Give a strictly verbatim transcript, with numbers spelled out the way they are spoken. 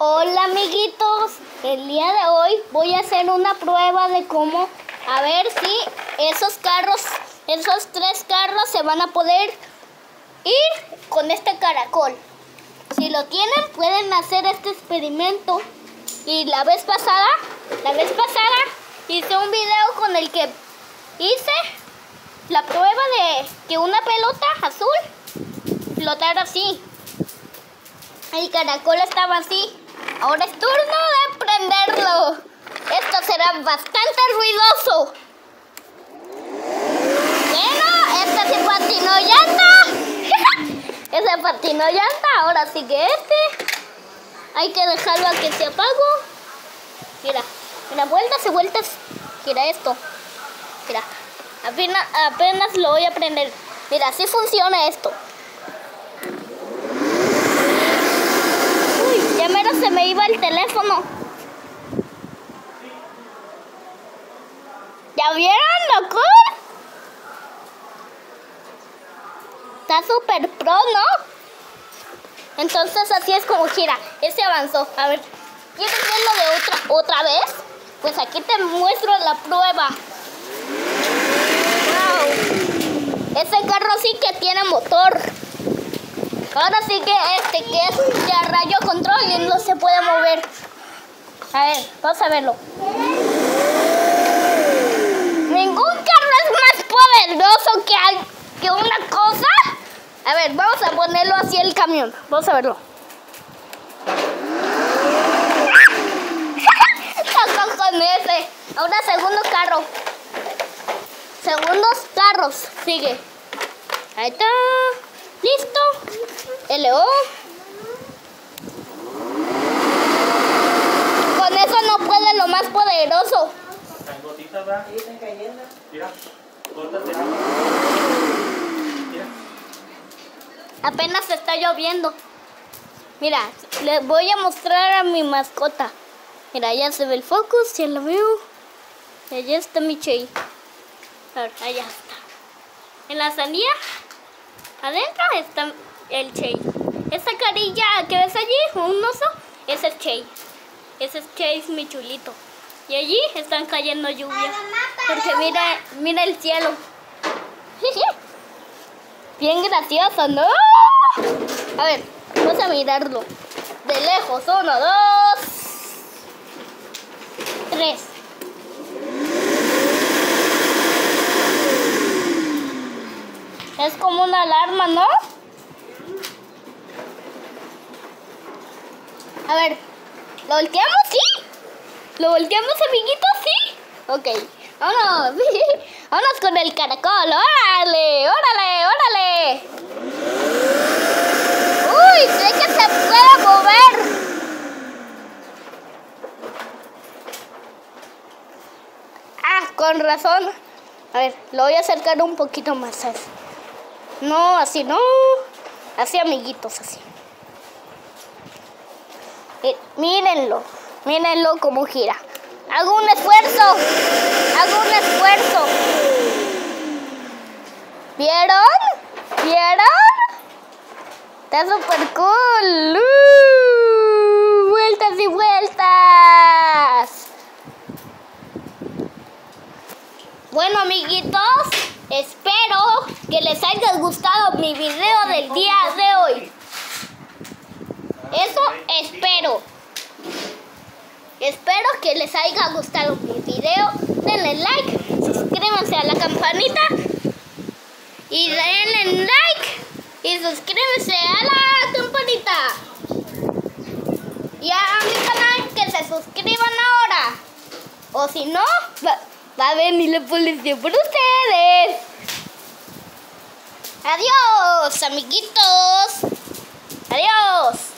Hola amiguitos, el día de hoy voy a hacer una prueba de cómo, a ver si esos carros, esos tres carros se van a poder ir con este caracol. Si lo tienen pueden hacer este experimento. Y la vez pasada, la vez pasada hice un video con el que hice la prueba de que una pelota azul flotara así. El caracol estaba así. Ahora es turno de prenderlo. Esto será bastante ruidoso. Bueno, este se patinó llanta. Ese patinó llanta. Ahora sigue este. Hay que dejarlo a que se apagó. Mira, mira, vueltas y vueltas. Mira esto. Mira, apenas, apenas lo voy a prender. Mira, así funciona esto. Ya mero se me iba el teléfono. ¿Ya vieron, loco? Está súper pro, ¿no? Entonces así es como gira. Ese avanzó. A ver, ¿quieres verlo de otra, otra vez? Pues aquí te muestro la prueba. Wow. Ese carro sí que tiene motor. Ahora sí que este que es de rayo control y no se puede mover. A ver, vamos a verlo. Ningún carro es más poderoso que, al, que una cosa. A ver, vamos a ponerlo así el camión. Vamos a verlo. Con ese. Ahora segundo carro. Segundos carros. Sigue. Ahí está. Listo. L O. Con eso no puede lo más poderoso. Las gotitas, ¿verdad? Sí, están cayendo. Mira, gotas de agua. Mira. Apenas está lloviendo. Mira, les voy a mostrar a mi mascota. Mira, ya se ve el focus, ya lo veo. Y allá está mi Chey. A ver, allá está. En la salida, adentro está el Chey. Esa carilla que ves allí, un oso, ese es Chey. Ese es Chey, mi chulito. Y allí están cayendo lluvia. Porque mira, mira el cielo. Bien gracioso, ¿no? A ver, vamos a mirarlo. De lejos, uno, dos, tres. Es como una alarma, ¿no? A ver, ¿lo volteamos? Sí. ¿Lo volteamos, amiguitos? Sí. Ok, vámonos. Vámonos con el caracol. ¡Órale! ¡Órale! ¡Órale! ¡Uy! ¡Sé que se puede mover! Ah, con razón. A ver, lo voy a acercar un poquito más. Así. No, así no. Así, amiguitos, así. Eh, mírenlo, mírenlo como gira. Hago un esfuerzo, hago un esfuerzo. ¿Vieron? ¿Vieron? Está súper cool. Uh, vueltas y vueltas. Bueno, amiguitos, espero que les haya gustado mi video del día de hoy. Eso espero. Espero que les haya gustado mi video. Denle like, suscríbanse a la campanita y denle like y suscríbanse a la campanita. Y a mi canal que se suscriban ahora. O si no, va, va a venir la policía por ustedes. Adiós, amiguitos. Adiós.